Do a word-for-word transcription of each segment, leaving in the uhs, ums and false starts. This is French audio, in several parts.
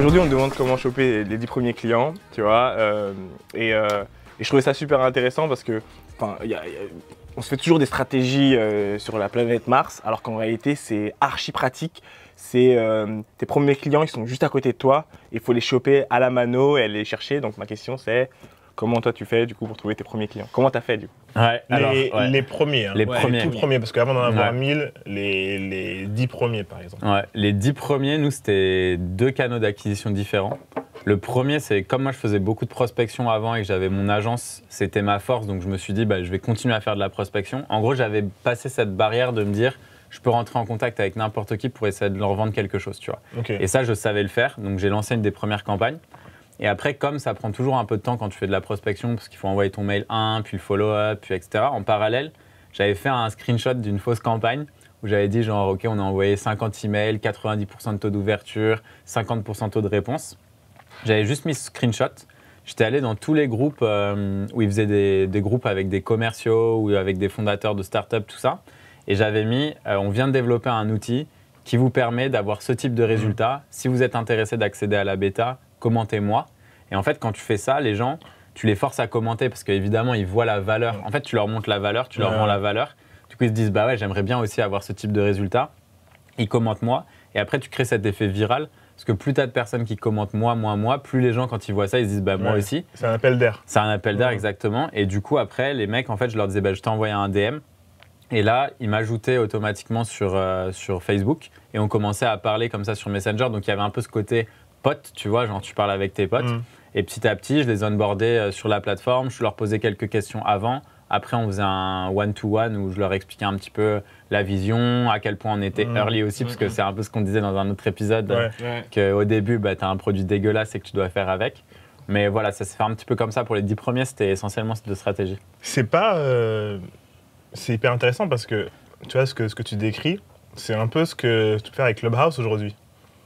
Aujourd'hui, on me demande comment choper les dix premiers clients, tu vois. Euh, et, euh, et je trouvais ça super intéressant parce que, enfin, y a, y a, on se fait toujours des stratégies euh, sur la planète Mars, alors qu'en réalité, c'est archi pratique. C'est euh, tes premiers clients, ils sont juste à côté de toi. Il faut les choper à la mano et aller les chercher. Donc ma question, c'est comment toi tu fais du coup pour trouver tes premiers clients? Comment tu as fait du coup? Ouais, alors, les, ouais. les premiers, hein. Les ouais, premiers. Les tout premiers, parce qu'avant d'en avoir Ouais. mille, les, les dix premiers par exemple. Ouais, les dix premiers, nous, c'était deux canaux d'acquisition différents. Le premier, c'est comme moi, je faisais beaucoup de prospection avant et que j'avais mon agence, c'était ma force. Donc, je me suis dit, bah, je vais continuer à faire de la prospection. En gros, j'avais passé cette barrière de me dire, je peux rentrer en contact avec n'importe qui pour essayer de leur vendre quelque chose, tu vois. Okay. Et ça, je savais le faire. Donc, j'ai lancé une des premières campagnes. Et après, comme ça prend toujours un peu de temps quand tu fais de la prospection, parce qu'il faut envoyer ton mail un, puis le follow-up, puis et cetera. En parallèle, j'avais fait un screenshot d'une fausse campagne où j'avais dit genre, OK, on a envoyé cinquante emails, quatre-vingt-dix pour cent de taux d'ouverture, cinquante pour cent de taux de réponse. J'avais juste mis ce screenshot. J'étais allé dans tous les groupes euh, où ils faisaient des, des groupes avec des commerciaux ou avec des fondateurs de start-up, tout ça. Et j'avais mis, euh, on vient de développer un outil qui vous permet d'avoir ce type de résultats. Si vous êtes intéressé d'accéder à la bêta, commentez-moi. Et en fait, quand tu fais ça, les gens, tu les forces à commenter parce qu'évidemment, ils voient la valeur. En fait, tu leur montres la valeur, tu leur ouais. vends la valeur. Du coup, ils se disent, bah ouais, j'aimerais bien aussi avoir ce type de résultats. Ils commentent moi. Et après, tu crées cet effet viral. Parce que plus tu as de personnes qui commentent moi, moi, moi, plus les gens, quand ils voient ça, ils se disent, bah moi ouais. aussi. C'est un appel d'air. C'est un appel d'air, ouais. exactement. Et du coup, après, les mecs, en fait, je leur disais, bah, je t'ai envoyé un D M. Et là, ils m'ajoutaient automatiquement sur, euh, sur Facebook. Et on commençait à parler comme ça sur Messenger. Donc, il y avait un peu ce côté pote, tu vois, genre tu parles avec tes potes. Mm. Et petit à petit, je les onboardais sur la plateforme. Je leur posais quelques questions avant. Après, on faisait un one-to-one où je leur expliquais un petit peu la vision, à quel point on était mmh. early aussi, mmh. parce que c'est un peu ce qu'on disait dans un autre épisode, ouais. euh, qu'au début, bah, tu as un produit dégueulasse et que tu dois faire avec. Mais voilà, ça s'est fait un petit peu comme ça. Pour les dix premiers, c'était essentiellement cette stratégie. C'est pas... Euh, c'est hyper intéressant parce que, tu vois, ce que, ce que tu décris, c'est un peu ce que tu peux faire avec Clubhouse aujourd'hui.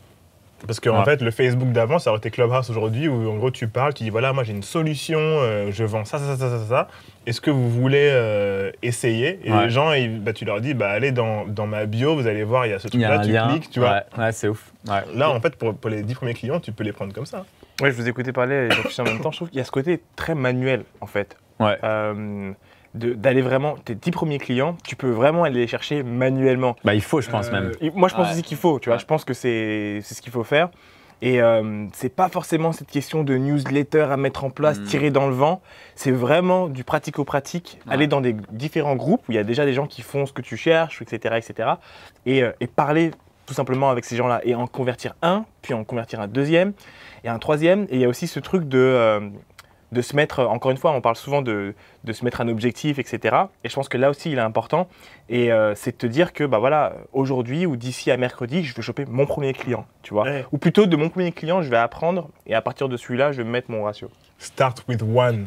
Parce qu'en ouais. fait, le Facebook d'avant, ça aurait été Clubhouse aujourd'hui où en gros tu parles, tu dis voilà, moi j'ai une solution, euh, je vends ça, ça, ça, ça, ça. Est-ce que vous voulez euh, essayer? Et ouais. les gens, ils, bah, tu leur dis bah, allez dans, dans ma bio, vous allez voir, il y a ce truc-là, tu lien. cliques, tu vois. Ouais, ouais c'est ouf. Ouais. Là, en fait, pour, pour les dix premiers clients, tu peux les prendre comme ça. Ouais, je vous écoutais parler et en même temps, je trouve qu'il y a ce côté très manuel en fait. Ouais. Euh, d'aller vraiment, tes dix premiers clients, tu peux vraiment aller les chercher manuellement. Bah, il faut, je pense euh, même. Moi, je pense ouais. aussi qu'il faut, tu vois. Ouais. Je pense que c'est ce qu'il faut faire. Et euh, c'est pas forcément cette question de newsletter à mettre en place, mmh. tirer dans le vent. C'est vraiment du pratico-pratique, ouais. aller dans des différents groupes où il y a déjà des gens qui font ce que tu cherches, et cetera, et cetera. Et, euh, et parler tout simplement avec ces gens-là et en convertir un, puis en convertir un deuxième et un troisième. Et il y a aussi ce truc de euh, de se mettre, encore une fois, on parle souvent de, de se mettre un objectif, et cetera. Et je pense que là aussi, il est important. Et euh, c'est de te dire que, bah voilà, aujourd'hui ou d'ici à mercredi, je vais choper mon premier client, tu vois. Ouais. Ou plutôt, de mon premier client, je vais apprendre et à partir de celui-là, je vais mettre mon ratio. Start with one.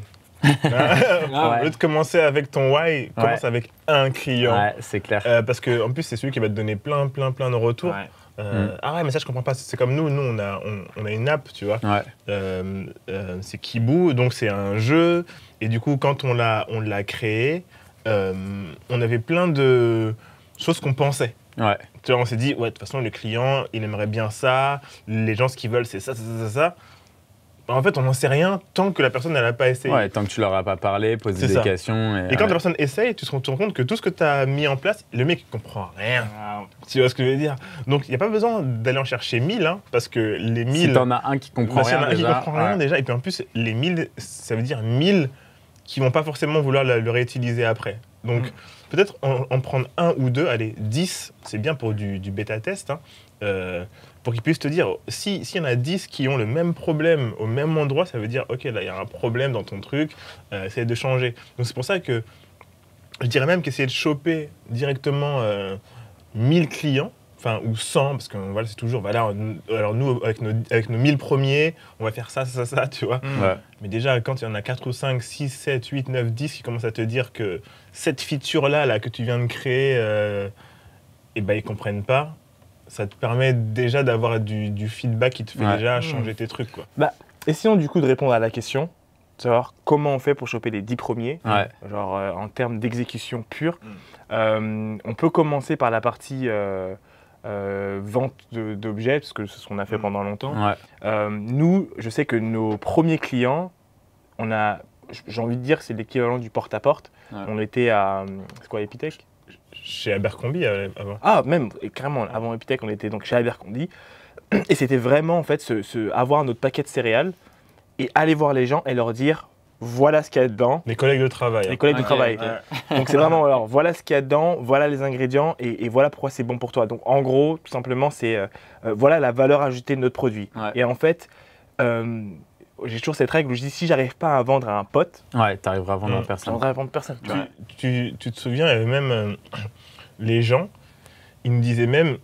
ah, au lieu de commencer avec ton why, commence ouais. avec un client. Ouais, c'est clair. Euh, parce qu'en plus, c'est celui qui va te donner plein, plein, plein de retours. Ouais. Euh, mm. Ah ouais, mais ça je comprends pas. C'est comme nous, nous on a, on, on a une app, tu vois. Ouais. Euh, euh, c'est Kibou, donc c'est un jeu. Et du coup, quand on l'a, on l'a créé, euh, on avait plein de choses qu'on pensait. Ouais. Tu vois, on s'est dit, ouais, de toute façon, le client, il aimerait bien ça. Les gens, ce qu'ils veulent, c'est ça, ça, ça, ça. En fait, on n'en sait rien tant que la personne n'a pas essayé. Ouais, tant que tu leur as pas parlé, posé des ça. questions. Et, et quand ouais. la personne essaye, tu te rends compte que tout ce que tu as mis en place, le mec ne comprend rien. Wow. Tu vois ce que je veux dire? Donc, il n'y a pas besoin d'aller en chercher mille, hein, parce que les mille... Si tu en as un qui comprend bah, rien, si déjà, qui comprend rien ouais. déjà. Et puis en plus, les mille, ça veut dire mille qui ne vont pas forcément vouloir le, le réutiliser après. Donc, mm. peut-être en, en prendre un ou deux, allez, dix, c'est bien pour du, du bêta-test, hein, euh, pour qu'ils puissent te dire, s'il si y en a dix qui ont le même problème au même endroit, ça veut dire, ok, là, il y a un problème dans ton truc, euh, essaye de changer. Donc, c'est pour ça que je dirais même qu'essayer de choper directement euh, mille clients, enfin, ou cent, parce que voilà, c'est toujours, voilà, alors nous, avec nos, avec nos mille premiers, on va faire ça, ça, ça, tu vois. Mmh. Ouais. Mais déjà, quand il y en a quatre ou cinq, six, sept, huit, neuf, dix qui commencent à te dire que cette feature-là là, que tu viens de créer, euh, eh ben, ils ne comprennent pas, ça te permet déjà d'avoir du, du feedback qui te fait ouais. déjà changer mmh. tes trucs, quoi. Bah, essayons du coup de répondre à la question, savoir comment on fait pour choper les dix premiers, ouais. genre euh, en termes d'exécution pure. Mmh. Euh, on peut commencer par la partie euh, euh, vente de- d'objets, parce que c'est ce qu'on a fait pendant longtemps. Ouais. Euh, nous, je sais que nos premiers clients, on a, j'ai envie de dire, c'est l'équivalent du porte-à-porte. Ouais. On était à, c'est quoi, Epitech? Chez Abercrombie euh, avant. Ah, même, et carrément, avant Epitech, on était donc chez Abercrombie. Et c'était vraiment, en fait, ce, ce- avoir notre paquet de céréales et aller voir les gens et leur dire, voilà ce qu'il y a dedans. Les collègues de travail. Les hein. collègues de Ok, travail. ok. Donc c'est vraiment, alors voilà ce qu'il y a dedans, voilà les ingrédients et, et voilà pourquoi c'est bon pour toi. Donc en gros, tout simplement, c'est euh, euh, voilà la valeur ajoutée de notre produit. Ouais. Et en fait, euh, j'ai toujours cette règle où je dis si j'arrive pas à vendre à un pote, Ouais, t'arriveras à vendre Mm. en je personne. vendrai à vendre personne. tu vois. Tu, tu- tu te souviens, il y avait même euh, les gens, ils nous disaient même,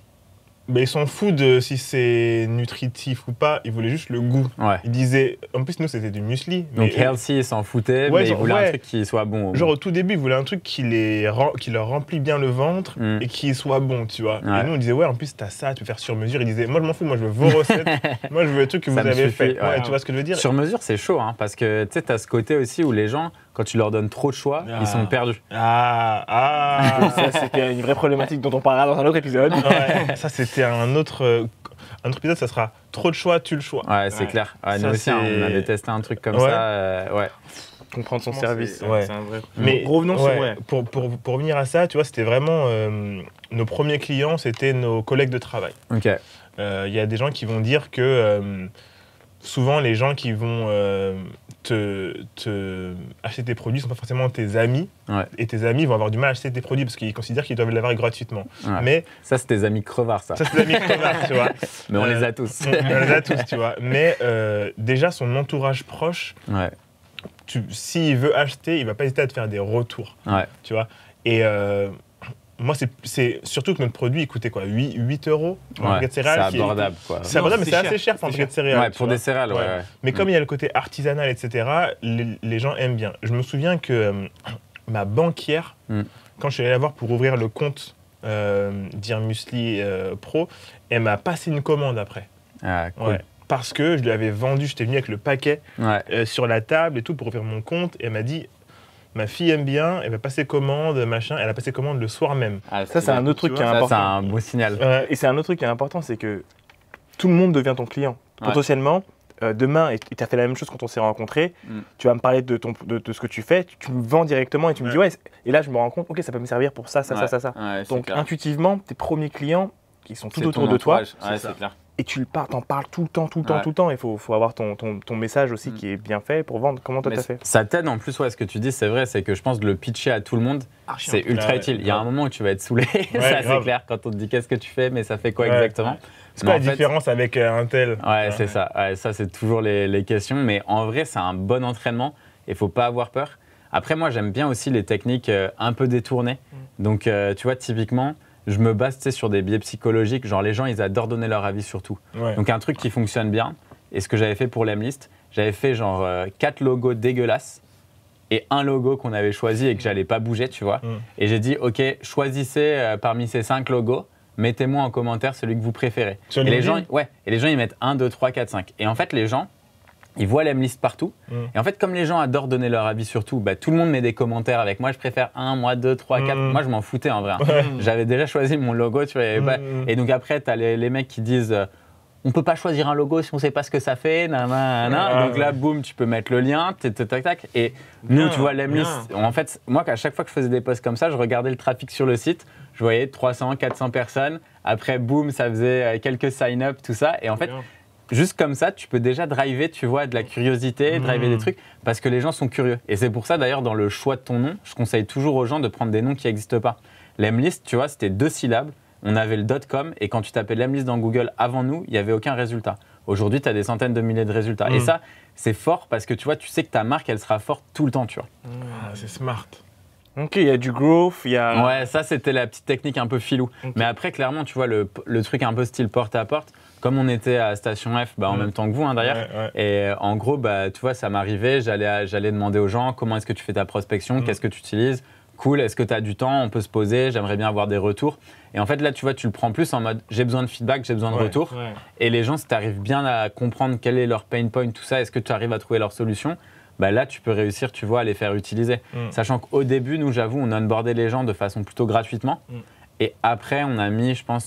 bah, ils s'en foutent de si c'est nutritif ou pas, ils voulaient juste le goût. Ouais. Ils disaient, en plus nous c'était du muesli. Donc mais eux, healthy, ils s'en foutaient, Ouais, mais ils genre, voulaient ouais. un truc qui soit bon. au genre bout. au tout début, ils voulaient un truc qui, les rem- qui leur remplit bien le ventre Mm. et qui soit bon, tu vois. Ouais. Et nous on disait, ouais, en plus t'as ça, tu peux faire sur mesure. Ils disaient, moi je m'en fous, moi je veux vos recettes, moi je veux le truc que Ça vous me avez suffit, fait. ouais. Ouais, tu vois ce que je veux dire? Sur mesure, c'est chaud, hein, parce que tu sais, t'as ce côté aussi où les gens, quand tu leur donnes trop de choix, Ah. ils sont perdus. Ah, ah Ça c'était une vraie problématique dont on parlera dans un autre épisode. Ouais, ça c'était un autre, euh, un autre épisode, ça sera trop de choix, tu le choix. Ouais, c'est Ouais. clair. Ouais, Ça, nous aussi, hein, c'est- on avait testé un truc comme Ouais. ça. euh, ouais. Comprendre son Franchement, service, c'est- ouais. c'est un vrai. Mais revenons sur ouais, ouais. pour, pour, pour revenir à ça, tu vois, c'était vraiment euh, nos premiers clients, c'était nos collègues de travail. Ok. Euh, Il y a des gens qui vont dire que euh, souvent les gens qui vont euh, te, te acheter tes produits ne sont pas forcément tes amis. Ouais. Et tes amis vont avoir du mal à acheter tes produits parce qu'ils considèrent qu'ils doivent l'avoir gratuitement. Ouais. Mais Ça, c'est tes amis crevards, ça. ça, c'est des amis crevards, tu vois. Mais on Euh, les a tous. On, on les a tous, tu vois. Mais euh, déjà, son entourage proche, Ouais. tu- s'il veut acheter, il va pas hésiter à te faire des retours, Ouais. tu vois. Et euh, moi, c'est- c'est surtout que notre produit, il coûtait quoi, huit, huit euros pour un Ouais. paquet de C'est céréales qui est- abordable, quoi. C'est abordable, mais c'est c'est assez cher. cher pour un C'est paquet de céréales. Ouais, tu pour vois. des céréales, ouais. Ouais. ouais. Mais Mm. comme il y a le côté artisanal, et cetera, les, les gens aiment bien. Je me souviens que euh, ma banquière, Mm. quand je suis allé la voir pour ouvrir le compte euh, Dear Musli euh, Pro, elle m'a passé une commande après. Ah, cool. Ouais. Parce que je lui avais vendu, j'étais venu avec le paquet Ouais. euh, sur la table et tout pour ouvrir mon compte. Et elle m'a dit, ma fille aime bien, elle va passer commande, machin. Elle a passé commande le soir même. Ah, Ça c'est un autre truc qui est Ça, c'est important. un beau signal. Ouais. Et c'est un autre truc qui est important, c'est que tout le monde devient ton client. Ouais. Potentiellement, euh, demain, et tu as fait la même chose quand on s'est rencontrés, Mm. tu vas me parler de, ton, de, de ce que tu fais, tu, tu me vends directement et tu me dis, ouais, c'est- et là je me rends compte, ok, ça peut me servir pour ça, ça, ça, Ouais. ça, ça. Ouais, c'est Donc clair. intuitivement, tes premiers clients, qui sont tout C'est autour ton de toi, entourage. Ouais, c'est c'est ça. clair. et tu par- t'en parles tout le temps, tout le temps, Ouais. tout le temps. Il faut, faut avoir ton, ton, ton message aussi Mm. qui est bien fait pour vendre. Comment toi Mais t'as fait? ça t'aide en plus, ouais, ce que tu dis, c'est vrai, c'est que je pense de le pitcher à tout le monde, c'est ultra Ouais, utile. Il y a grave. un moment où tu vas être saoulé, ça c'est grave. clair, quand on te dit qu'est-ce que tu fais, mais ça fait quoi Ouais. exactement. C'est quoi Mais la en fait- différence avec euh, un tel Ouais, c'est ça. Ouais, ça, c'est toujours les, les questions. Mais en vrai, c'est un bon entraînement et il faut pas avoir peur. Après, moi, j'aime bien aussi les techniques euh, un peu détournées. Donc, euh, tu vois, typiquement, je me base tu sais, sur des biais psychologiques. Genre, les gens, ils adorent donner leur avis sur tout. Ouais. Donc, un truc qui fonctionne bien, et ce que j'avais fait pour l'Emlist, j'avais fait genre euh, quatre logos dégueulasses et un logo qu'on avait choisi et que j'allais pas bouger, tu vois. Mm. Et j'ai dit, OK, choisissez euh, parmi ces cinq logos, mettez-moi en commentaire celui que vous préférez. Sur Et les, LinkedIn gens, ouais, et les gens, ils mettent un, deux, trois, quatre, cinq. Et en fait, les gens, ils voient l'Emlist partout. Mm. Et en fait, comme les gens adorent donner leur avis sur tout, bah, tout le monde met des commentaires avec moi, je préfère un, moi deux, trois, quatre. Mm. Moi, je m'en foutais en vrai. hein. Ouais. J'avais déjà choisi mon logo, tu vois. Et, bah- Mm. et donc après, tu as les, les mecs qui disent euh, on peut pas choisir un logo si on sait pas ce que ça fait. Nan, nan, nan. Ah, donc là, ouais. boum, tu peux mettre le lien, tac, tac, tac, tac. Et nous, Bien, tu vois, l'Emlist, en fait, moi, à chaque fois que je faisais des posts comme ça, je regardais le trafic sur le site. Je voyais trois cents, quatre cents personnes. Après, boum, ça faisait euh, quelques sign-up, tout ça. Et en fait, Bien. juste comme ça, tu peux déjà driver, tu vois, de la curiosité, Mmh. driver des trucs, parce que les gens sont curieux. Et c'est pour ça, d'ailleurs, dans le choix de ton nom, je conseille toujours aux gens de prendre des noms qui n'existent pas. L'Emlist, tu vois, c'était deux syllabes. On avait le .com, et quand tu tapais l'Emlist dans Google avant nous, il n'y avait aucun résultat. Aujourd'hui, tu as des centaines de milliers de résultats. Mmh. Et ça, c'est fort parce que tu vois, tu sais que ta marque, elle sera forte tout le temps, tu vois. Ah, c'est smart. Ok, il y a du growth, il y a. Ouais, ça, c'était la petite technique un peu filou. Ok. Mais après, clairement, tu vois, le, le truc un peu style porte-à-porte, comme on était à Station F, bah, en Mmh. même temps que vous, hein, d'ailleurs. Ouais, ouais. Et euh, en gros, bah, tu vois, ça m'arrivait, j'allais, j'allais demander aux gens comment est-ce que tu fais ta prospection, Mm. qu'est-ce que tu utilises, cool, est-ce que tu as du temps, on peut se poser, j'aimerais bien avoir des retours. Et en fait, là, tu vois, tu le prends plus en mode j'ai besoin de feedback, j'ai besoin de Ouais. retours. Ouais. Et les gens, si tu arrives bien à comprendre quel est leur pain point, tout ça, est-ce que tu arrives à trouver leur solution, bah là, tu peux réussir, tu vois, à les faire utiliser. Mm. Sachant qu'au début, nous, j'avoue, on onboardait les gens de façon plutôt gratuitement. Mm. Et après, on a mis, je pense, euh,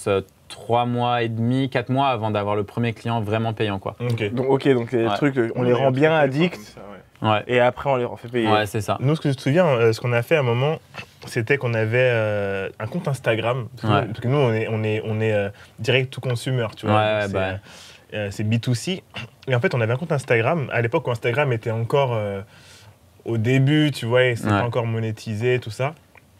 trois mois et demi, quatre mois avant d'avoir le premier client vraiment payant, quoi. Ok. Donc, ok, donc les Ouais. trucs, on Oui, les il y a rend un bien truc addicts comme ça, ouais. Ouais, et après on les refait payer. ouais, c'est ça. Nous, ce que je te souviens, euh, ce qu'on a fait à un moment, c'était qu'on avait euh, un compte Instagram. Parce que, Ouais. nous, parce que nous, on est, on est, on est euh, direct to consumer, tu vois. Ouais, Donc ouais, c'est, bah. euh, euh, c'est B deux C. Et en fait, on avait un compte Instagram à l'époque où Instagram était encore euh, au début, tu vois, et c'était Ouais. pas encore monétisé, tout ça.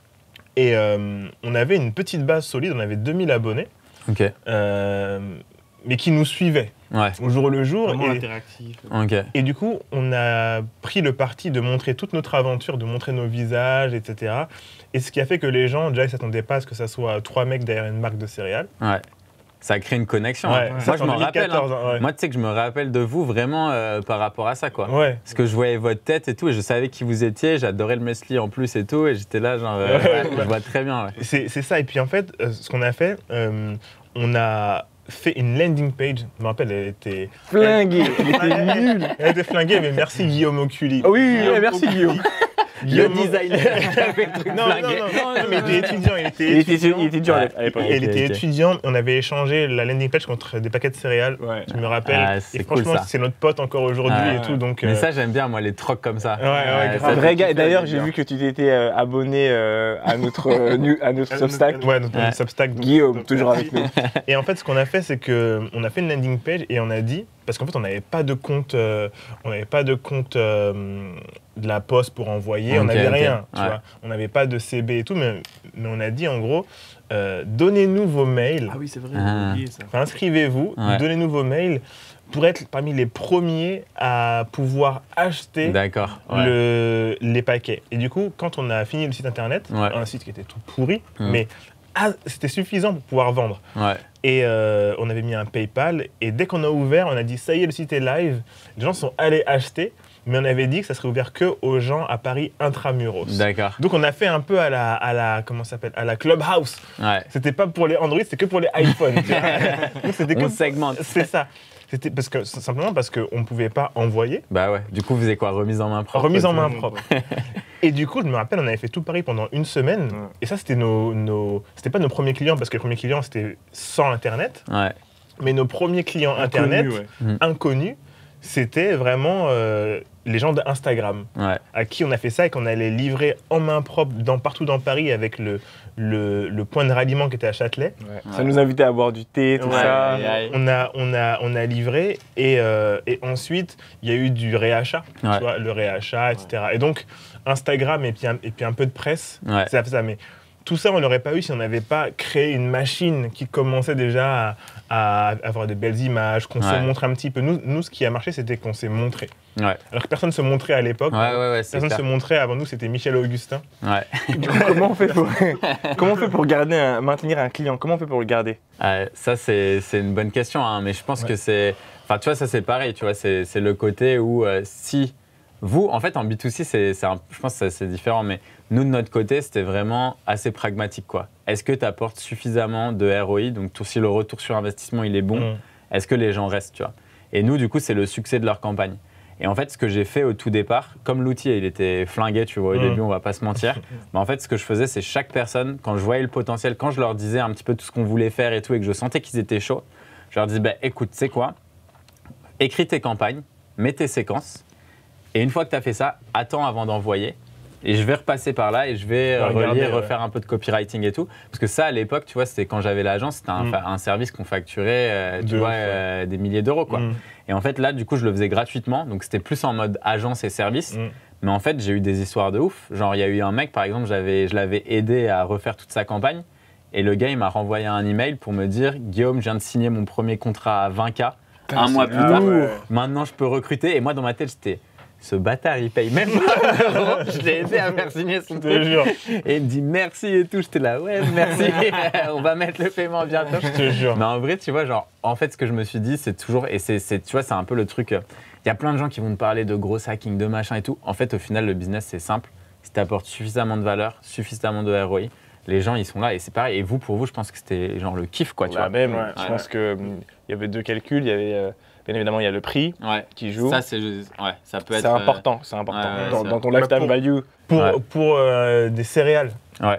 Et euh, on avait une petite base solide, on avait deux mille abonnés, Ok, euh, mais qui nous suivaient ouais, au jour le jour. Vraiment Et, interactif. ok. et du coup, on a pris le parti de montrer toute notre aventure, de montrer nos visages, et cetera. Et ce qui a fait que les gens, déjà, ils ne s'attendaient pas à ce que ça soit trois mecs derrière une marque de céréales. Ouais. Ça crée une connexion. Ouais, hein. ça, Moi, c'est je en m'en rappelle. deux mille quatorze, hein. hein, ouais. Moi, tu sais que je me rappelle de vous vraiment euh, par rapport à ça, quoi. Ouais. Parce que je voyais votre tête et tout, et je savais qui vous étiez, j'adorais le Mesli en plus et tout, et j'étais là, genre, euh, Ouais, ouais, ouais. je vois très bien. Ouais. C'est c'est ça. Et puis en fait, euh, ce qu'on a fait, euh, on a fait une landing page. Je me rappelle, elle était, Flingué, il était nul. elle était flinguée, mais merci Guillaume Oculi. Ah oui, oui, oui, merci Guillaume. Le designer qui a fait le truc Non, non, flingué. non, non, mais il était étudiant. Il était Il était, étudiant. il était dur à Ouais. l'époque. Et il Ok, était ok. étudiant. On avait échangé la landing page contre des paquets de céréales. Ouais. Je me rappelle. Ah, c'est et cool, franchement, ça. c'est notre pote encore aujourd'hui Ouais. et tout. Donc, Mais euh, ça, j'aime bien, moi, les trocs comme ça. Ouais, ouais, grave. ça Un fait vrai gars. kiffer, Et d'ailleurs, les j'ai gars. vu que tu t'étais euh, abonné euh, à notre euh, nu- à notre Substack. Ouais, notre Ouais. Substack. donc- Guillaume, donc, toujours merci. avec nous. Et en fait, ce qu'on a fait, c'est qu'on a fait une landing page et on a dit, parce qu'en fait, on n'avait pas de compte, euh, on n'avait pas de compte euh, de la poste pour envoyer, on Ok, n'avait ok. rien, tu Ouais. vois. On n'avait pas de C B et tout, mais, mais on a dit en gros, euh, donnez-nous vos mails, Ah oui, c'est vrai, Ah. j'ai oublié ça. enfin, inscrivez-vous, Ouais. donnez-nous vos mails pour être parmi les premiers à pouvoir acheter D'accord. Ouais. le, les paquets. Et du coup, quand on a fini le site internet, Ouais. un site qui était tout pourri, Mm. mais ah, c'était suffisant pour pouvoir vendre. Ouais. Et euh, on avait mis un PayPal. Et dès qu'on a ouvert, on a dit ça y est, le site est live. Les gens sont allés acheter, mais on avait dit que ça serait ouvert que aux gens à Paris intramuros. D'accord. Donc on a fait un peu à la, à la comment ça s'appelle, à la Clubhouse. Ouais. C'était pas pour les Android, c'était que pour les iPhones. tu vois. Donc, c'était que On pour- segmente. C'est ça. C'était parce que simplement parce qu'on ne pouvait pas envoyer. Bah ouais. Du coup, vous faisiez quoi? Remise en main propre? Remise en main Mon propre. pote. Et du coup, je me rappelle, on avait fait tout Paris pendant une semaine. Ouais. Et ça, c'était nos, nos, c'était pas nos premiers clients parce que les premiers clients c'était sans Internet, Ouais. mais nos premiers clients Internet Inconnu, ouais. inconnus, c'était vraiment euh, les gens d'Instagram Ouais. à qui on a fait ça et qu'on allait livrer en main propre dans, partout dans Paris avec le, le, le point de ralliement qui était à Châtelet. Ouais. Ça nous invitait à boire du thé, tout Ouais. ça. Aïe, aïe. On a, on, a, on a livré et, euh, et ensuite il y a eu du réachat, Ouais. tu vois, le réachat, et cetera. Et donc Instagram et puis un, et puis un peu de presse, Ouais. ça fait ça. Mais tout ça, on l'aurait pas eu si on n'avait pas créé une machine qui commençait déjà à, à avoir de belles images, qu'on se Ouais. montre un petit peu. Nous, nous ce qui a marché, c'était qu'on s'est montré. Ouais. Alors que personne ne se montrait à l'époque. Ouais, ouais, ouais, c'est Personne ne clair. se montrait avant nous, c'était Michel Augustin. Ouais. Du coup, comment on fait pour, comment on fait pour garder un- maintenir un client? Comment on fait pour le garder? Ouais, ça, c'est c'est une bonne question, hein, mais je pense Ouais. que c'est. Enfin, tu vois, ça, c'est pareil, tu vois, c'est c'est le côté où euh, si. Vous, en fait, en B deux C, c'est, c'est un- je pense que c'est c'est différent, mais nous, de notre côté, c'était vraiment assez pragmatique, quoi. Est-ce que tu apportes suffisamment de R O I, donc tout- si le retour sur investissement, il est bon, Mm. est-ce que les gens restent, tu vois? Et nous, du coup, c'est le succès de leur campagne. Et en fait, ce que j'ai fait au tout départ, comme l'outil, il était flingué, tu vois, au Mm. début, on va pas se mentir. Mais en fait, ce que je faisais, c'est chaque personne, quand je voyais le potentiel, quand je leur disais un petit peu tout ce qu'on voulait faire et tout, et que je sentais qu'ils étaient chauds, je leur disais, bah, écoute, tu sais quoi? Écris tes campagnes, mets tes séquences, et une fois que tu as fait ça, attends avant d'envoyer. Et je vais repasser par là et je vais euh, Regarder, relire, ouais. refaire un peu de copywriting et tout. Parce que ça, à l'époque, tu vois, c'était quand j'avais l'agence, c'était un, Mm. fa- un service qu'on facturait, euh, tu De vois, ouf, ouais. euh, des milliers d'euros, quoi. Mm. Et en fait, là, du coup, je le faisais gratuitement. Donc, c'était plus en mode agence et service. Mm. Mais en fait, j'ai eu des histoires de ouf. Genre, il y a eu un mec, par exemple, j'avais, je l'avais aidé à refaire toute sa campagne. Et le gars, il m'a renvoyé un email pour me dire, Guillaume, je viens de signer mon premier contrat à vingt K. Un mois plus tard, lourd. maintenant, je peux recruter. Et moi, dans ma tête, j'étais... Ce bâtard, il paye même pas un euro. Je l'ai aidé à faire signer son Je te truc. jure, Et il me dit merci et tout. J'étais là, ouais, merci. On va mettre le paiement bientôt. je te jure. Mais en vrai, tu vois, genre, en fait, ce que je me suis dit, c'est toujours, et c'est, c'est- tu vois, c'est un peu le truc. euh, Il y a plein de gens qui vont te parler de gros hacking, de machin et tout. En fait, au final, le business, c'est simple. Si tu apportes suffisamment de valeur, suffisamment de R O I, les gens, ils sont là et c'est pareil. Et vous, pour vous, je pense que c'était genre le kiff, quoi, tu Bah, vois. même, Ouais. je Ouais. pense que hum, il y avait deux calculs. Il y avait, euh, bien évidemment, il y a le prix Ouais. qui joue. Ça, c'est, ouais, ça peut être. C'est important, c'est important. ouais, dans, c'est dans ton vrai. lifetime Pour- value. Pour, Ouais. pour euh, des céréales. Ouais.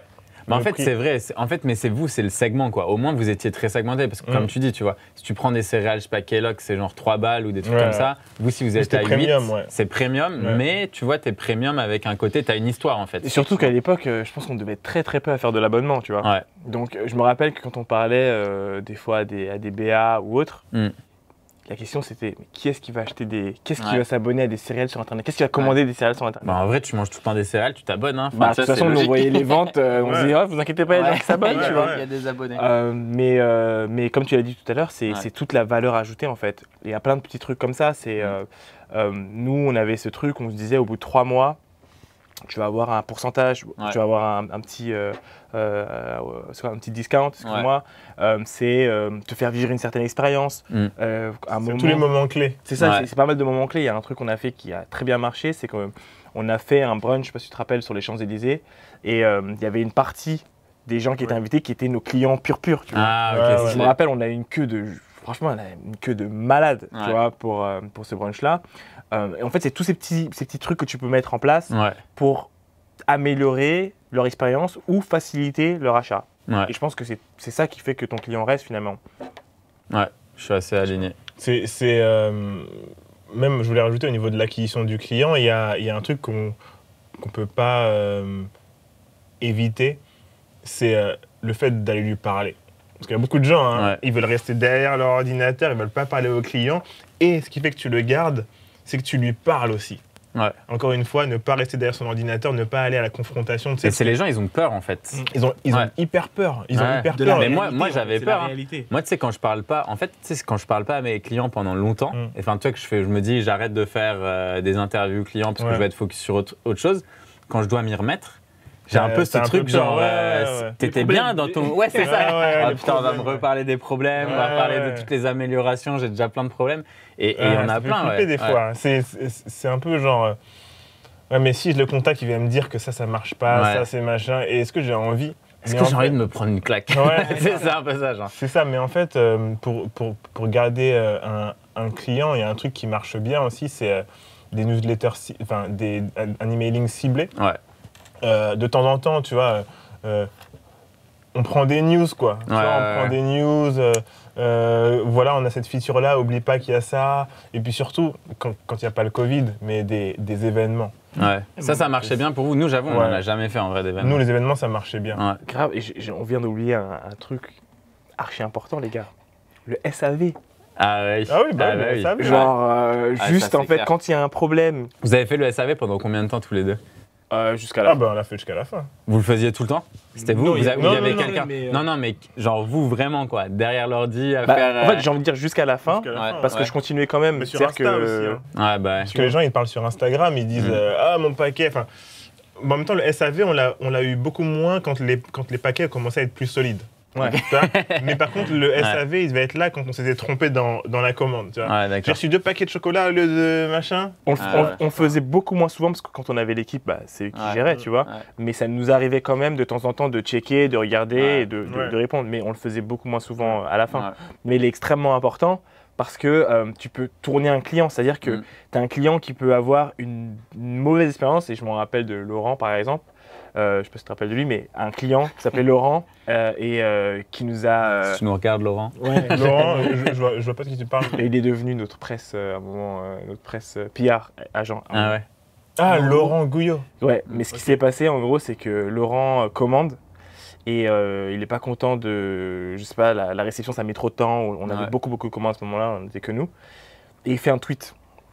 Mais en Le fait, prix. c'est vrai. c'est- En fait, mais c'est vous, c'est le segment, quoi. Au moins, vous étiez très segmenté. Parce que, Mm. comme tu dis, tu vois, si tu prends des céréales, je sais pas, Kellogg, c'est genre trois balles ou des trucs Ouais, comme ouais. ça. Vous, si vous êtes C'était à huit, premium, ouais. c'est premium. Ouais. Mais tu vois, t'es premium avec un côté, t'as une histoire, en fait. Et surtout qu'à l'époque, euh, je pense qu'on devait être très très peu à faire de l'abonnement, tu vois. Ouais. Donc euh, je me rappelle que quand on parlait euh, des fois à des, à des B A ou autres, Mm. la question c'était mais qui est-ce qui va acheter des. Qu'est-ce qui Ouais. va s'abonner à des céréales sur internet? Qu'est-ce qui va commander des céréales sur internet? Bah, en vrai, tu manges tout le temps des céréales, tu t'abonnes. Hein. Enfin, Bah, de ça, toute c'est façon, nous on logique. voyait les ventes, euh, on se Ouais. disait, oh, vous inquiétez pas, il y a des gens Ouais. qui s'abonnent, Ouais, tu vois. ouais. Il y a des abonnés. Euh, mais, euh, mais comme tu l'as dit tout à l'heure, c'est Ouais. c'est toute la valeur ajoutée en fait. Il y a plein de petits trucs comme ça. C'est, euh, euh, nous, on avait ce truc, on se disait au bout de trois mois, tu vas avoir un pourcentage, Ouais. tu vas avoir un, un petit, euh, euh, c'est quoi, un petit discount, excuse-moi. Euh, c'est euh, te faire vivre une certaine expérience. Mm. Euh, un C'est moment... tous les moments clés. C'est ça, Ouais. c'est- c'est pas mal de moments clés. Il y a un truc qu'on a fait qui a très bien marché, c'est qu'on a fait un brunch, je sais pas si tu te rappelles, sur les Champs-Élysées, et euh, il y avait une partie des gens qui étaient Ouais. invités qui étaient nos clients purs purs, tu vois. Ah, ok. Ouais, c'est ouais. Je me vrai. rappelle, on a eu une queue de, franchement, on a eu une queue de malade, Ouais. tu vois, pour, euh, pour ce brunch-là. Euh, et en fait, c'est tous ces petits, ces petits trucs que tu peux mettre en place Ouais. pour améliorer leur expérience ou faciliter leur achat. Ouais. Et je pense que c'est c'est ça qui fait que ton client reste finalement. Ouais. Je suis assez aligné. C'est, c'est, euh, même, je voulais rajouter au niveau de l'acquisition du client, il y a, il y a un truc qu'on ne peut pas euh, éviter, c'est euh, le fait d'aller lui parler. Parce qu'il y a beaucoup de gens, hein, Ouais. ils veulent rester derrière leur ordinateur, ils ne veulent pas parler au client. Et ce qui fait que tu le gardes, c'est que tu lui parles aussi. Ouais. Encore une fois, ne pas rester derrière son ordinateur, ne pas aller à la confrontation. Tu sais, Et c'est les gens, ils ont peur, en fait. Ils ont, ils ont Ouais. hyper peur. Ils ont Ouais. hyper De peur. la Mais moi- moi, j'avais peur, hein. réalité. Moi, tu sais, quand je parle pas, en fait, tu sais, quand je parle pas à mes clients pendant longtemps, Mm. et enfin, tu vois, que je, fais, je me dis, j'arrête de faire euh, des interviews clients parce Ouais. que je vais être focus sur autre, autre chose. Quand je dois m'y remettre, j'ai un Ouais, peu ce t'as un peu truc peur, genre, ouais, euh, ouais, ouais. t'étais Les bien problèmes. dans ton. Ouais, c'est Ouais, ça. ouais, Ah, les putain, on va me problèmes, reparler des problèmes, on va Ouais, parler ouais. de toutes les améliorations, j'ai déjà plein de problèmes. Et et il y Ouais, en ça a fait plein, flipper ouais. des Ouais. fois. C'est, c'est, c'est un peu genre. euh, Ouais, mais si je le contacte, il va me dire que ça, ça marche pas, Ouais. ça, c'est machin. Et est-ce que j'ai envie Est-ce Mais que en j'ai envie fait- de me prendre une claque Ouais, c'est ça, un peu ça, genre. C'est ça, mais en fait, euh, pour, pour, pour garder euh, un, un client, il y a un truc qui marche bien aussi, c'est euh, des newsletters, ci- enfin, des, un, un emailing ciblé. Ouais. Euh, de temps en temps, tu vois, euh, on prend des news, quoi. Tu Ouais, vois, on ouais, prend ouais. des news, euh, euh, voilà, on a cette feature-là, oublie pas qu'il y a ça. Et puis surtout, quand quand il n'y a pas le Covid, mais des, des événements. Ouais. Ça, ça marchait bien pour vous. Nous, j'avoue, on Ouais. n'en a jamais fait en vrai d'événements. Nous, les événements, ça marchait bien. Ouais. Grave, et j'ai- j'ai- on vient d'oublier un, un truc archi important, les gars. Le S A V. Ah oui. Ah oui, bah, Ah le oui. S A V. Genre, euh, Ah, juste ça, en c'est fait, clair. quand il y a un problème, Vous avez fait le S A V pendant combien de temps tous les deux? euh, jusqu'à la Ah ben on l'a fait jusqu'à la fin. Vous le faisiez tout le temps? C'était vous? Non, Vous il y a- avez- non, il y avait non, non, quelqu'un? mais, euh, Non, non, mais genre vous vraiment quoi, derrière l'ordi à Bah, faire. en euh, fait, j'ai envie de dire jusqu'à la fin, Jusqu'à la Ouais, fin, parce ouais. que je continuais quand même. Mais sur C'est-à-dire Insta que- aussi. hein. Ouais, bah. Parce que les gens, ils parlent sur Instagram, ils disent Mm. euh, Ah, mon paquet. Enfin, bon, en même temps, le S A V, on l'a, on l'a eu beaucoup moins quand les, quand les paquets commençaient à être plus solides. Ouais. Tu vois. Mais par contre, le S A V, il va être là quand on s'était trompé dans, dans la commande. Tu vois. Ouais, J'ai d'accord. reçu deux paquets de chocolat au lieu de machin. On, le- Ah, on- ouais. on faisait beaucoup moins souvent parce que quand on avait l'équipe, bah, c'est eux qui Ouais. géraient, tu vois. Ouais. Mais ça nous arrivait quand même de temps en temps de checker, de regarder Ouais. et de, de- Ouais. de répondre. Mais on le faisait beaucoup moins souvent à la fin. Ouais. Mais il est extrêmement important parce que euh, tu peux tourner un client. C'est-à-dire que Mm. tu as un client qui peut avoir une, une mauvaise expérience. Et je m'en rappelle de Laurent, par exemple. Euh, je ne sais pas si tu te rappelles de lui, mais un client qui s'appelait Laurent euh, et euh, qui nous a. euh, Si tu nous regardes, Laurent. ouais, Laurent, je, je, vois, je vois pas de qui tu parles. et il est devenu notre presse, euh, à un moment, euh, notre presse euh, P R, agent. Ah ouais. Ah, En gros- Laurent Gouillot. Ouais, mais ce qui Ok. s'est passé en gros, c'est que Laurent euh, commande et euh, il n'est pas content de, je sais pas, la, la réception ça met trop de temps. On avait Ouais. beaucoup beaucoup de commandes à ce moment-là, on n'était que nous. Et il fait un tweet.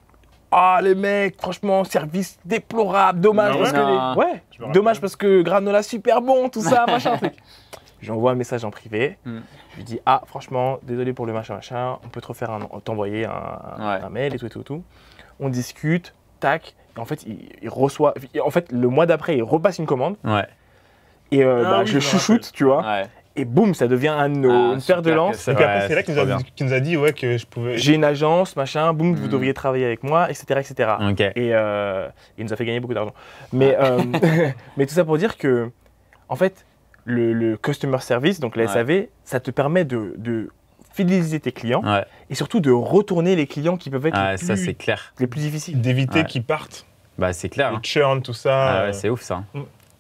Ah les mecs, franchement, service déplorable, dommage Ah parce ouais que Non. les... ouais, Je me dommage rappelle. parce que granola super bon, tout ça, machin truc. J'envoie un message en privé. Mm. Je lui dis ah franchement désolé pour le machin machin, on peut te refaire un, t'envoyer un, un- Ouais. un mail et tout et tout et tout. On discute, tac. Et en fait il, il reçoit, en fait le mois d'après il repasse une commande Ouais. et euh, Ah bah, oui, je le je me chouchoute rappelle. tu vois. Ouais. Et boum ça devient un de nos, Ah, une paire de super lance. que c'est- Donc après, Ouais, c'est là qu'il nous, trop a bien. dit- qu'il nous a dit ouais, que je pouvais. J'ai une agence machin, boum vous Mm. devriez travailler avec moi, et cetera et cetera. Ok. Et euh, il nous a fait gagner beaucoup d'argent. Mais, euh, mais tout ça pour dire que, en fait, le, le customer service, donc la Ouais. S A V, ça te permet de, de fidéliser tes clients Ouais. et surtout de retourner les clients qui peuvent être Ah, les, ça plus, c'est clair. les plus difficiles. D'éviter Ouais. qu'ils partent. Bah c'est clair. Le hein. churn, tout ça. Ah euh, ouais, c'est ouf ça. Mm.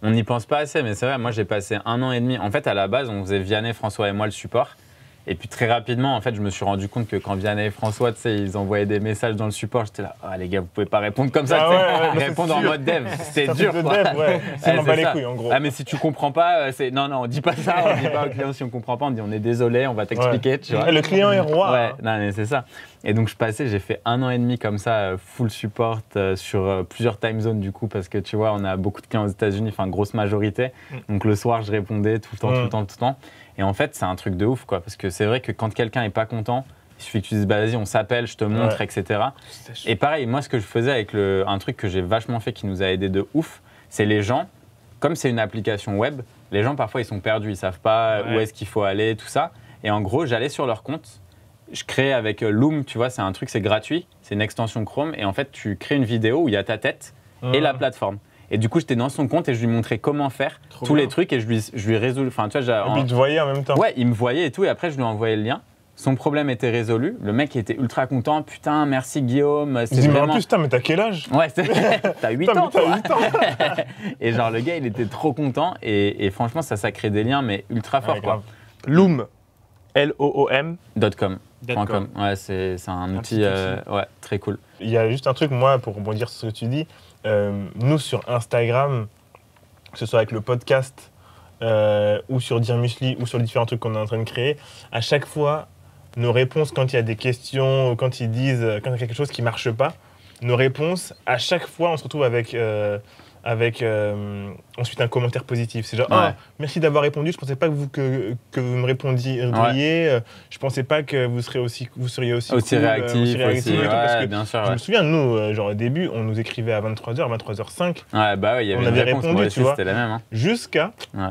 On n'y pense pas assez, mais c'est vrai, moi j'ai passé un an et demi. En fait, à la base, on faisait Vianney, François et moi le support. Et puis très rapidement, en fait, je me suis rendu compte que quand Vianney et François, tu sais, ils envoyaient des messages dans le support, j'étais là, ah les gars, vous pouvez pas répondre comme ça, Ah ouais, ouais, répondre en sûr. mode dev, c'est Ça dur. fait de Quoi. dev, ouais. Ça Ouais, m'en bat c'est les ça. couilles, en gros. Ah mais si tu comprends pas, c'est non non, on dit pas ça, on dit pas au client si on comprend pas, on dit on est désolé, on va t'expliquer, Ouais. tu vois. Le client est roi. Ouais, hein. non mais c'est ça. Et donc je passais, j'ai fait un an et demi comme ça, euh, full support euh, sur euh, plusieurs time zones du coup, parce que tu vois, on a beaucoup de clients aux États-Unis, enfin grosse majorité. Mm. Donc le soir, je répondais tout le temps, Mm. tout le temps, tout le temps. Et en fait, c'est un truc de ouf, quoi, parce que c'est vrai que quand quelqu'un est pas content, il suffit que tu dises, bah, vas-y, on s'appelle, je te montre, Ouais. et cetera. Et pareil, moi, ce que je faisais avec le, un truc que j'ai vachement fait qui nous a aidé de ouf, c'est les gens, comme c'est une application web, les gens parfois ils sont perdus, ils savent pas Ouais. où est-ce qu'il faut aller, tout ça. Et en gros, j'allais sur leur compte, je créais avec euh, Loom, tu vois, c'est un truc, c'est gratuit, c'est une extension Chrome, et en fait, tu crées une vidéo où il y a ta tête et Mmh. la plateforme. Et du coup, j'étais dans son compte et je lui montrais comment faire Trop tous bien. les trucs et je lui, je lui résous. Enfin, tu vois, j'ai- Et puis, en- il te voyait en même temps. ouais, il me voyait et tout, et après, je lui envoyais le lien. Son problème était résolu. Le mec était ultra content. Putain, merci Guillaume. Il C'est dit, mais en vraiment. plus, putain, mais t'as quel âge? Ouais, c'est- t'as huit Putain, ans. mais t'as toi. huit ans. Et genre, le gars, il était trop content. Et, et franchement, ça, ça crée des liens, mais ultra forts, Ouais, quoi. grave. Loom, L O O M. Dot .com. Dot Point com. com. Ouais, c'est c'est un, Un outil, petit euh, ouais, très cool. Il y a juste un truc, moi, pour rebondir sur ce que tu dis. Euh, nous, sur Instagram, que ce soit avec le podcast euh, ou sur Dear Musli ou sur les différents trucs qu'on est en train de créer, à chaque fois, nos réponses, quand il y a des questions ou quand ils disent, quand il y a quelque chose qui ne marche pas, nos réponses, à chaque fois, on se retrouve avec, euh, avec euh, ensuite un commentaire positif. C'est genre, Ouais. ah, merci d'avoir répondu, je ne pensais pas que vous, que, que vous me répondiez, euh, je ne pensais pas que vous seriez aussi, vous seriez aussi, Aussi cool, euh, réactif, aussi réactif aussi. et tout, parce Ouais, que bien sûr. je Ouais. me souviens, nous, euh, genre au début, on nous écrivait à vingt-trois heures, vingt-trois heures cinq, Ouais, bah ouais, il y avait On une avait réponse. répondu, Moi tu aussi, vois. c'était la même. Hein. jusqu'à Ouais.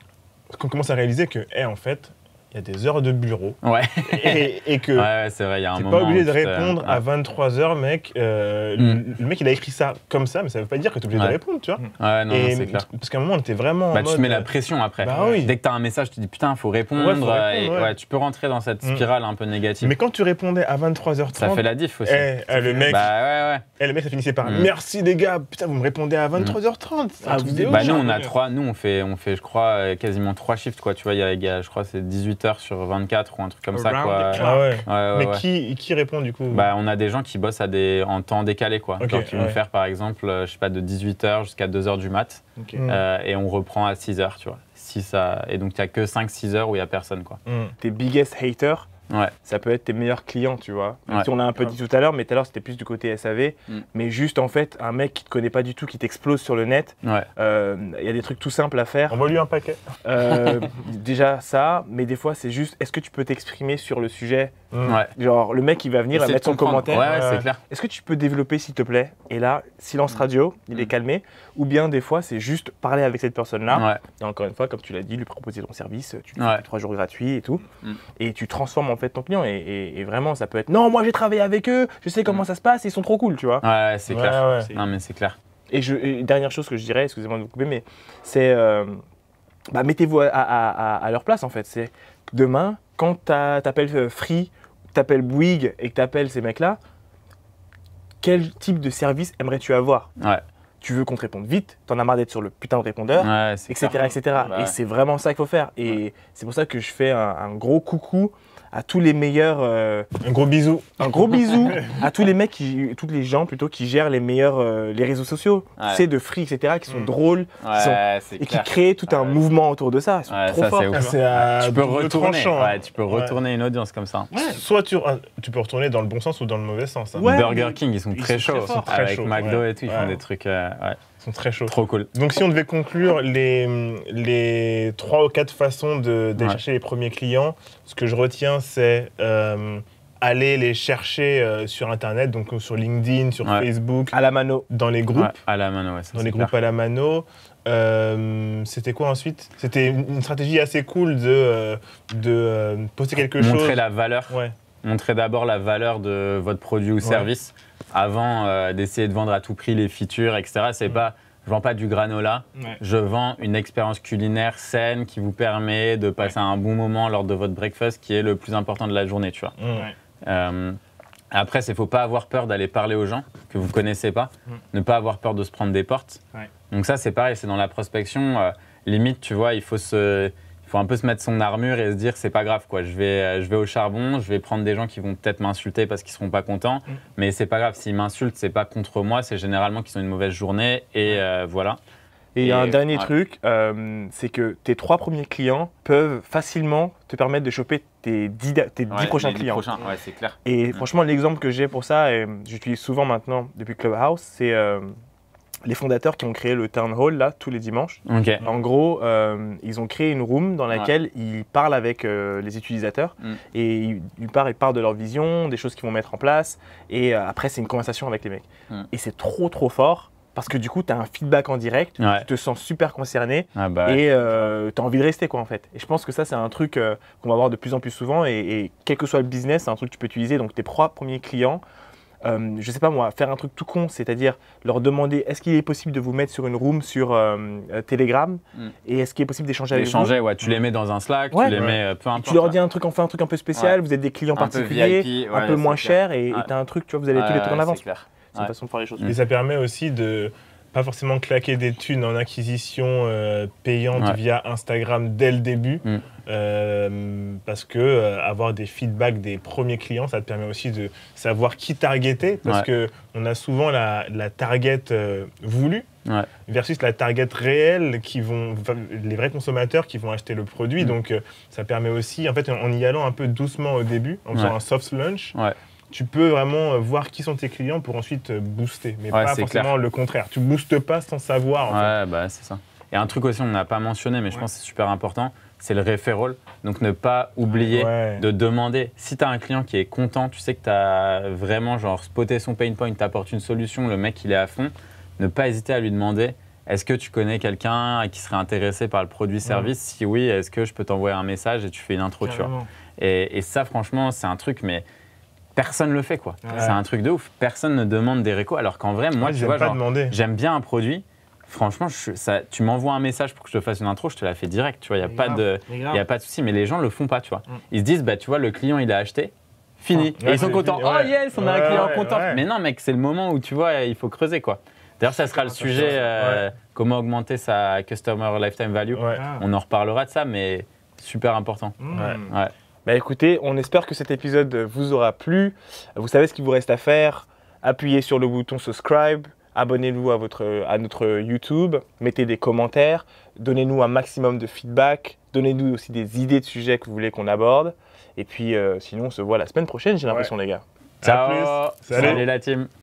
qu'on commence à réaliser que, eh, en fait, il y a des heures de bureau Ouais, et, et que ouais, ouais, c'est vrai, il y a un t'es moment. pas obligé où de tu te- répondre ouais. à vingt-trois heures, mec. Euh, Mm. le, le mec, il a écrit ça comme ça, mais ça veut pas dire que t'es obligé Ouais. de répondre, tu vois. Ouais, non, non, et, c'est clair. parce qu'à un moment, on était vraiment en Bah, tu mode, te mets la euh, pression après. Bah oui. Dès que tu as un message, tu te dis putain, il faut répondre. Ouais, faut répondre, euh, et, ouais. ouais, tu peux rentrer dans cette Mm. spirale un peu négative. Mais quand tu répondais à vingt-trois heures trente, Ça fait la diff aussi. eh, eh, le mec, Bah ouais, ouais. eh, le mec, ça finissait par Mm. merci les gars, putain, vous me répondez à vingt-trois heures trente. c'est un Ah, truc vous de êtes- ouf. Bah nous, on a charbonnier. trois, nous on fait, on fait, je crois, euh, quasiment trois shifts quoi. Tu vois, il y a, il y a, je crois, c'est dix-huit heures sur vingt-quatre ou un truc comme ça Around quoi. the clock. Ah ouais. Ouais, ouais, Mais ouais. qui, qui répond du coup? Bah, on a des gens qui bossent à des, en temps décalé quoi. Ok, Genre qui vont ouais. faire par exemple, euh, je sais pas, de dix-huit heures jusqu'à deux heures du mat. Ok. Mm. euh, et on reprend à six heures, tu vois. six à... Et donc, tu n'as que cinq six heures où il n'y a personne quoi. Mm. Tes biggest haters, Ouais. ça peut être tes meilleurs clients, tu vois. Même Ouais. si on a un peu dit tout à l'heure, mais tout à l'heure c'était plus du côté S A V. Mm. Mais juste en fait, un mec qui te connaît pas du tout, qui t'explose sur le net, Ouais. euh, il y a des trucs tout simples à faire. Envoie-lui un paquet. Euh, déjà ça, mais des fois c'est juste, est-ce que tu peux t'exprimer sur le sujet? Mm. Ouais. Genre le mec il va venir, il va Essayer de mettre son comprendre. commentaire. Ouais, ouais, Ouais. c'est clair. Est-ce que tu peux développer s'il te plaît? Et là, silence radio, il est Mm. calmé. Ou bien des fois c'est juste parler avec cette personne-là. Ouais. Et encore une fois, comme tu l'as dit, lui proposer ton service, tu lui Ouais. fais trois jours gratuits et tout. Mm. Et tu transformes en fait ton client. Et, et- et vraiment, ça peut être non, moi j'ai travaillé avec eux, je sais comment ça se passe, ils sont trop cool, tu vois. Ouais, ouais, c'est Ouais, clair. ouais. C'est- Non, mais c'est clair. Et, je, et dernière chose que je dirais, excusez-moi de vous couper, mais c'est euh, bah, mettez-vous à, à- à- à leur place en fait. C'est demain, quand tu t'appelles Free, t'appelles Bouygues et que t'appelles ces mecs-là, quel type de service aimerais-tu avoir? Ouais. Tu veux qu'on te réponde vite, t'en as marre d'être sur le putain de répondeur. Ouais, c'est etc. clair. etc. Bah et ouais. c'est vraiment ça qu'il faut faire. Et c'est pour ça que je fais un, un gros coucou à tous les meilleurs, euh, Un gros bisou. un gros bisou à tous les mecs, qui, tous les gens plutôt qui gèrent les meilleurs, euh, les réseaux sociaux, Ouais. tu sais, de Free, et cetera, qui sont Mm. drôles Ouais, sont- c'est et qui clair. créent tout un Ouais. mouvement autour de ça. Ils sont Ouais, trop ça, forts. c'est tu ouf. Ah, vois. c'est à Tu peux double retourner. tranchant, hein. Ouais, tu peux retourner une audience comme ça. Soit tu, ah, tu peux retourner dans le bon sens ou dans le mauvais sens. hein. Ouais. Burger King, ils sont Ils très sont très chauds. forts. Très Avec chauds, McDo ouais. et tout, ils Ouais. font des trucs. euh, ouais. Ils sont très chauds. Trop cool. Donc si on devait conclure les, les trois ou quatre façons de- d'aller Ouais. chercher les premiers clients, ce que je retiens, c'est euh, aller les chercher euh, sur Internet, donc sur LinkedIn, sur Ouais. Facebook, À la mano. dans les groupes, Ouais, à la mano, ouais, ça, dans c'est les clair. groupes à la mano. Euh, C'était quoi ensuite? C'était une, une stratégie assez cool de, euh, de euh, poster quelque Montrer chose. la valeur. Ouais. Montrer d'abord la valeur de votre produit ou service avant euh, d'essayer de vendre à tout prix les features, et cetera. C'est Mm. pas, je vends pas du granola, Ouais. je vends une expérience culinaire saine qui vous permet de passer un bon moment lors de votre breakfast, qui est le plus important de la journée, tu vois. Mm. Ouais. Euh, après, il ne faut pas avoir peur d'aller parler aux gens que vous ne connaissez pas, Mm. ne pas avoir peur de se prendre des portes. Ouais. Donc ça, c'est pareil, c'est dans la prospection. Euh, limite, tu vois, il faut, se, il faut un peu se mettre son armure et se dire, c'est pas grave, quoi. Je vais, euh, je vais au charbon, je vais prendre des gens qui vont peut-être m'insulter parce qu'ils seront pas contents. Mm. Mais c'est pas grave, s'ils m'insultent, c'est pas contre moi, c'est généralement qu'ils ont une mauvaise journée. Et euh, voilà. Et il y a un dernier ouais. truc, euh, c'est que tes trois premiers clients peuvent facilement te permettre de choper tes dix, tes dix ouais, prochains les clients. Prochains, ouais, c'est clair. Et mmh. franchement, l'exemple que j'ai pour ça, et j'utilise souvent maintenant depuis Clubhouse, c'est euh, les fondateurs qui ont créé le Town Hall là, tous les dimanches. Okay. En gros, euh, ils ont créé une room dans laquelle ouais. ils parlent avec euh, les utilisateurs mmh. et ils, ils, parlent, ils parlent de leur vision, des choses qu'ils vont mettre en place. Et euh, après, c'est une conversation avec les mecs. Mmh. Et c'est trop, trop fort. Parce que du coup, tu as un feedback en direct, ouais. tu te sens super concerné ah bah ouais. et euh, tu as envie de rester quoi en fait. Et je pense que ça, c'est un truc euh, qu'on va voir de plus en plus souvent et, et quel que soit le business, c'est un truc que tu peux utiliser. Donc tes trois premiers clients, euh, je sais pas moi, faire un truc tout con, c'est-à-dire leur demander est-ce qu'il est possible de vous mettre sur une room sur euh, Telegram mm. et est-ce qu'il est possible d'échanger avec vous. Échanger, ouais, tu les mets dans un Slack, ouais. tu les ouais. mets euh, peu importe. Tu leur dis un truc, on fait un truc un peu spécial, ouais. vous êtes des clients un particuliers, peu V I P, un ouais, peu moins cher clair. et ouais. tu as un truc, tu vois, vous allez ouais, tous les trucs en avance. C'est clair. C'est une ouais. façon de faire les choses. Et ça permet aussi de pas forcément claquer des thunes en acquisition euh, payante ouais. via Instagram dès le début, mm. euh, parce que euh, avoir des feedbacks des premiers clients, ça te permet aussi de savoir qui targeter, parce ouais. que on a souvent la, la target euh, voulue ouais. versus la target réelle, qui vont, les vrais consommateurs qui vont acheter le produit. Mm. Donc euh, ça permet aussi, en fait, en y allant un peu doucement au début, en faisant ouais. un soft launch. Ouais. Tu peux vraiment voir qui sont tes clients pour ensuite booster, mais ouais, pas forcément clair. Le contraire. Tu boostes pas sans savoir. En ouais, fait. bah, c'est ça. Et un truc aussi, on n'a pas mentionné, mais je ouais. pense que c'est super important, c'est le referral. Donc ne pas oublier ouais. de demander. Si tu as un client qui est content, tu sais que tu as vraiment genre, spoté son pain point, tu apportes une solution, le mec il est à fond, ne pas hésiter à lui demander est-ce que tu connais quelqu'un qui serait intéressé par le produit-service ouais. Si oui, est-ce que je peux t'envoyer un message et tu fais une intro. Tu vois. Et, et ça, franchement, c'est un truc, mais. Personne ne le fait, quoi. Ouais. C'est un truc de ouf. Personne ne demande des récos, alors qu'en vrai, moi, ouais, tu vois, genre, j'aime bien un produit. Franchement, je, ça, tu m'envoies un message pour que je te fasse une intro, je te la fais direct. Tu vois, il n'y a, pas de, y a pas de souci. Mais les gens ne le font pas, tu vois. Mm. Ils se disent, bah, tu vois, le client, il a acheté, fini. Ouais, et ils sont contents. Fini, ouais. Oh yes, on a ouais, un client ouais, content. Ouais. Mais non, mec, c'est le moment où, tu vois, il faut creuser, quoi. D'ailleurs, ça sera le sujet, euh, ouais. comment augmenter sa Customer Lifetime Value. Ouais. On en reparlera de ça, mais super important. Mm. Ouais. Ouais. Bah écoutez, on espère que cet épisode vous aura plu. Vous savez ce qu'il vous reste à faire. Appuyez sur le bouton subscribe, abonnez-vous à, votre, à notre YouTube, mettez des commentaires, donnez-nous un maximum de feedback, donnez-nous aussi des idées de sujets que vous voulez qu'on aborde. Et puis euh, sinon, on se voit la semaine prochaine, j'ai l'impression, ouais. les gars. Ciao. Salut. Salut la team.